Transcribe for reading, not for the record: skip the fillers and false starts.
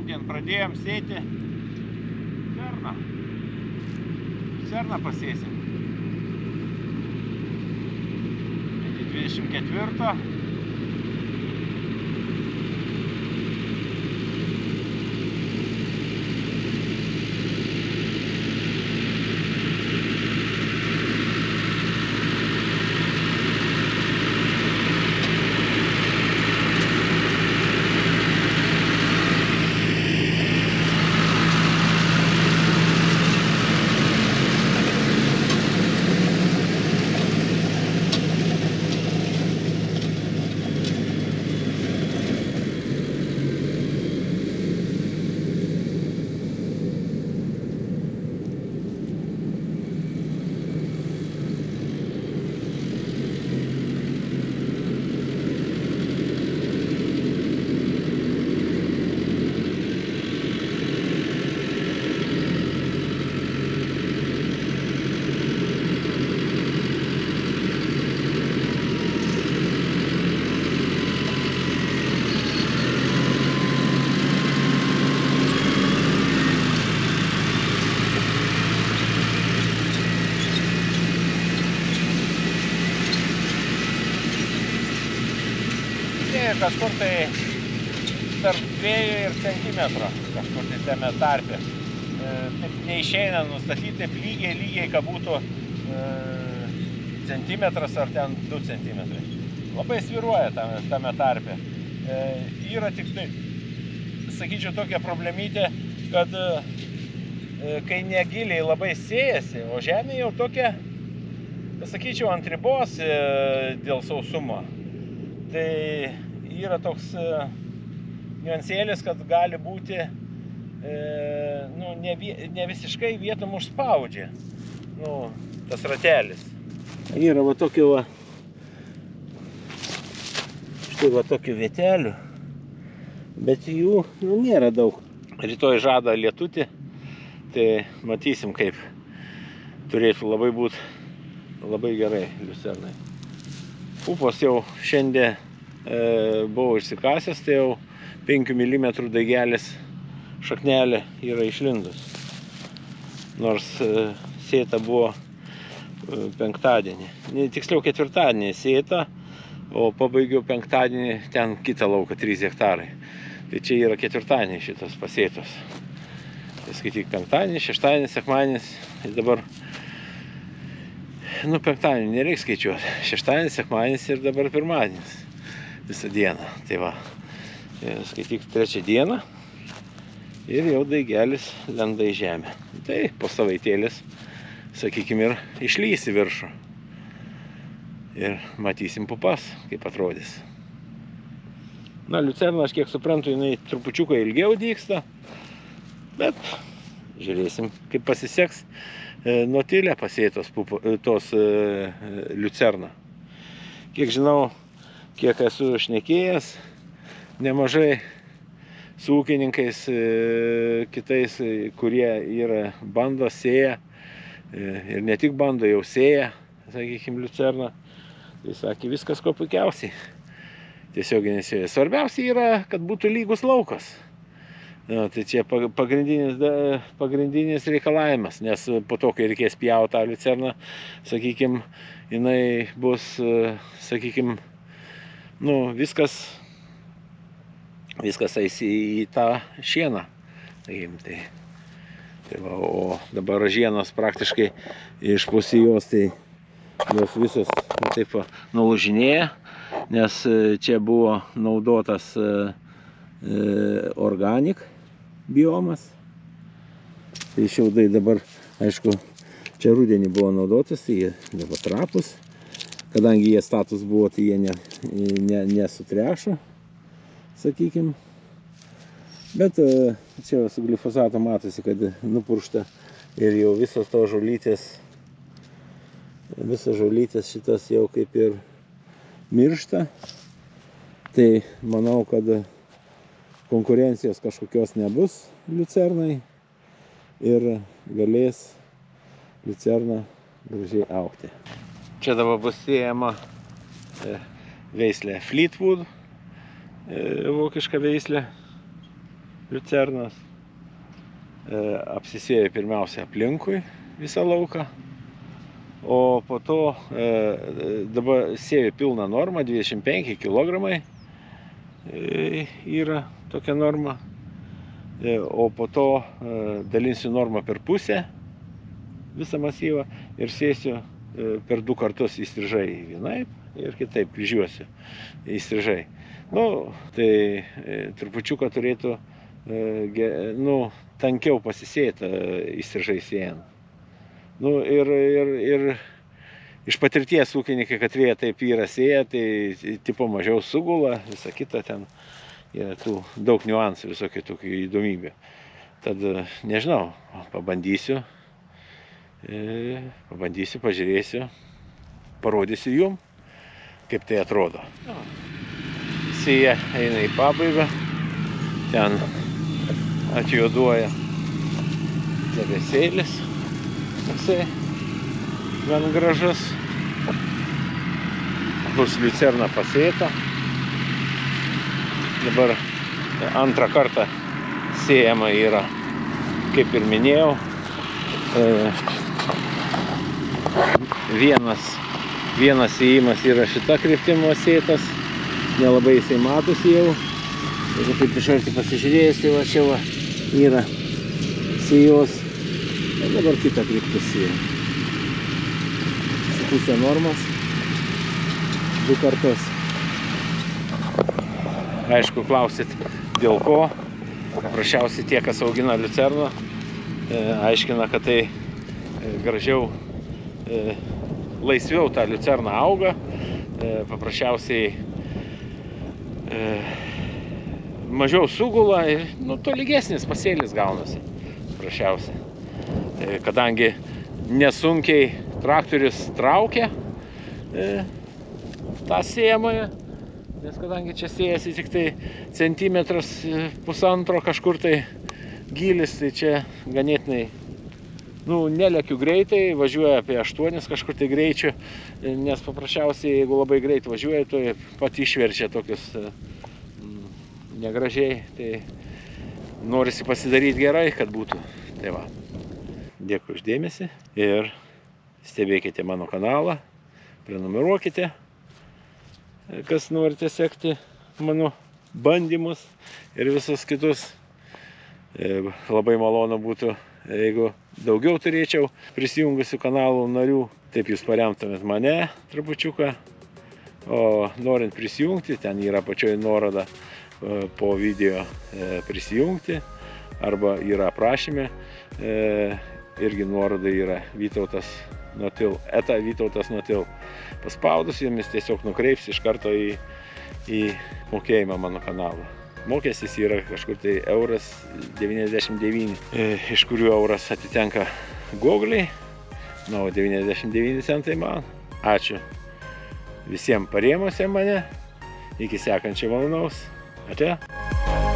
Šiandien pradėjom sėti cerną. Cerną pasėsim. 24. Kažkur tai tarp 2 ir centimetro, kažkur tai tame tarpe. Taip neišeina nustatyti taip lygiai, kad būtų centimetras ar ten 2 centimetrai. Labai svyruoja tame tarpe. Yra tik tai, sakyčiau, tokia problemytė, kad kai negiliai labai sėjasi, o žemė jau tokia, sakyčiau, ant ribos dėl sausumo. Tai yra toks niuansėlis, kad gali būti ne visiškai vietom užspaudžia tas ratelis. Yra va tokių štai va tokių vietelių, bet jų nėra daug. Rytoj žada lietutį, tai matysim, kaip turėtų labai būti labai gerai liucernai. Pupos jau šiandien buvo išsikasęs, tai jau 5 mm daigelis šaknelė yra išlindus. Nors sėta buvo penktadienį. Tiksliau ketvirtadienį sėta, o pabaigiau penktadienį ten kitą lauką 3 hektarai. Tai čia yra ketvirtadienį šitas pasėtos. Tai skaityk penktadienį, šeštadienį, sekmadienis. Tai dabar penktadienį nereikia skaičiuoti. Šeštadienis, sekmadienis ir dabar pirmadienis. Visą dieną. Tai va, skaityk 3 dieną ir jau daigelis lenda į žemę. Tai po savaitėlės, sakykime, ir išlys į viršų. Ir matysim pupas, kaip atrodys. Liucerna, aš kiek suprantu, jinai trupučiuką ilgiau dygsta, bet žiūrėsim, kaip pasiseks. Nutilę pasėtos tos liucerna. Kiek žinau, kiek esu šnekėjęs, nemažai su ūkininkais kitais, kurie yra bando, sėja, ir ne tik bando, jau sėja, sakykime, liucerną. Tai sakė, viskas ko puikiausiai. Tiesiogiai nesėja. Svarbiausia yra, kad būtų lygus laukas. Tai čia pagrindinis reikalavimas, nes po to, kai reikės pjauti tą liucerną, sakykime, jinai bus, sakykime, viskas eis į tą šieną. Tai va, o dabar ražienos praktiškai iš pusijos, tai jos visos taip nulūžinėja, nes čia buvo naudotas organik biomas. Tai šiaudai dabar, aišku, čia rudenį buvo naudotas, tai jie dabar trapus. Kadangi jie status buvo, tai jie nesutrešo, sakykim. Bet čia su glifosato matosi, kad nupuršta ir jau visos to žolytės, visas žolytės šitas jau kaip ir miršta. Tai manau, kad konkurencijos kažkokios nebus liucernai ir galės liucerna gražiai augti. Čia dabar bus siejama veislė Fleetwood, vokiška veislė. liucernas. Apsisėju pirmiausia aplinkui visą lauką, o po to dabar sėju pilną normą, 25 kg yra tokia norma, o po to dalinsiu normą per pusę visą masyvą ir sėsiu per 2 kartus įstrižai vienaip ir kitaip žiūsiu įstrižai. Nu, tai trupučiuką turėtų tankiau pasisėta įstrižai siejant. Nu, ir iš patirties ūkininkai, kad jie taip yra sėję, tai tipo mažiau sugula, visa kita ten yra tų daug niuansų, visokių tokių įdomybių. Tad, nežinau, pabandysiu, pažiūrėsiu, parodysiu jum, kaip tai atrodo. Sėja eina į pabaigą, ten atjuoduoja debesėlis, toksai gan gražus, bus liucerna pasėta. Dabar antrą kartą sėjama yra, kaip ir minėjau, vienas sėjimas yra šita kryptimo sėtas, nelabai jisai matosi jau. Jeigu taip iš arti pasižiūrėjus, tai va čia va yra sėjos. Ir dabar kitą kryptį sėja. Su pusė normos 2 kartus. Aišku, klausit dėl ko. Paprasčiausiai tie, kas augina liucerną, aiškina, kad tai gražiau, laisviau ta liucerna auga. Paprasčiausiai mažiau sugula ir tolygesnis pasėlis gaunasi. Paprasčiausiai. Kadangi nesunkiai traktorius traukia tą sėjamąją, nes kadangi čia sėjasi tik tai centimetras pusantro kažkur tai gylis, tai čia ganėtinai, nelekiu greitai, važiuoja apie 8 kažkur tai greičių, nes paprasčiausiai, jeigu labai greit važiuoja, tai pat išverčia tokius negražiai, tai norisi pasidaryti gerai, kad būtų. Tai va. Dėkui už dėmesį ir stebėkite mano kanalą, prenumeruokite, kas norite sekti mano bandymus ir visus kitus. Labai malonu būtų, jeigu daugiau turėčiau prisijungusių kanalų narių, taip jūs paremtumėt mane trupučiuką. O norint prisijungti, ten yra pačioje nuoroda po video prisijungti, arba yra aprašyme, irgi nuoroda yra Vytautas Notil, Vytautas Notil. Paspaudus jomis tiesiog nukreips iš karto į mokėjimą mano kanalą. Mokestis yra kažkur tai €1,99, iš kurių euras atitenka Google, o 99 centai man. Ačiū visiems parėmusiem mane, iki sekančio malonaus. Ate?